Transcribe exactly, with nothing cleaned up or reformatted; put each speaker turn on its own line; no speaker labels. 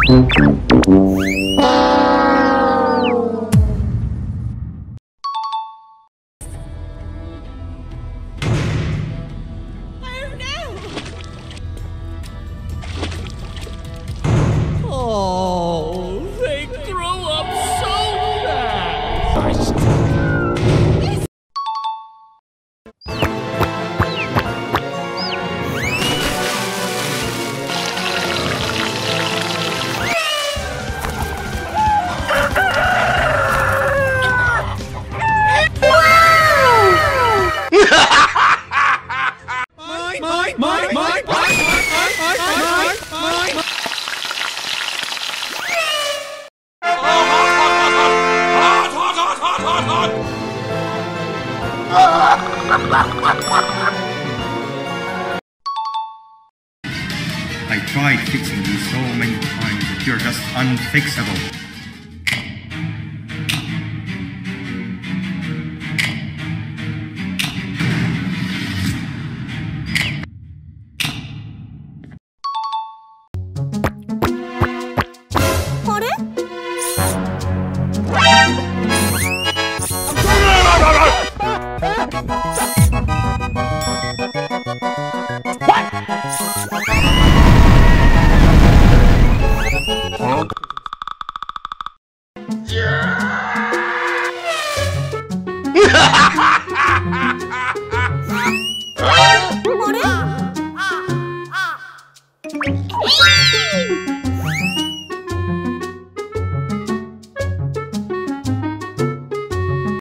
Oh, they throw up so fast! Mine, mine, mine, mine, mine, mine, mine, mine, mine, mine.
I tried fixing you so many times that you're just unfixable.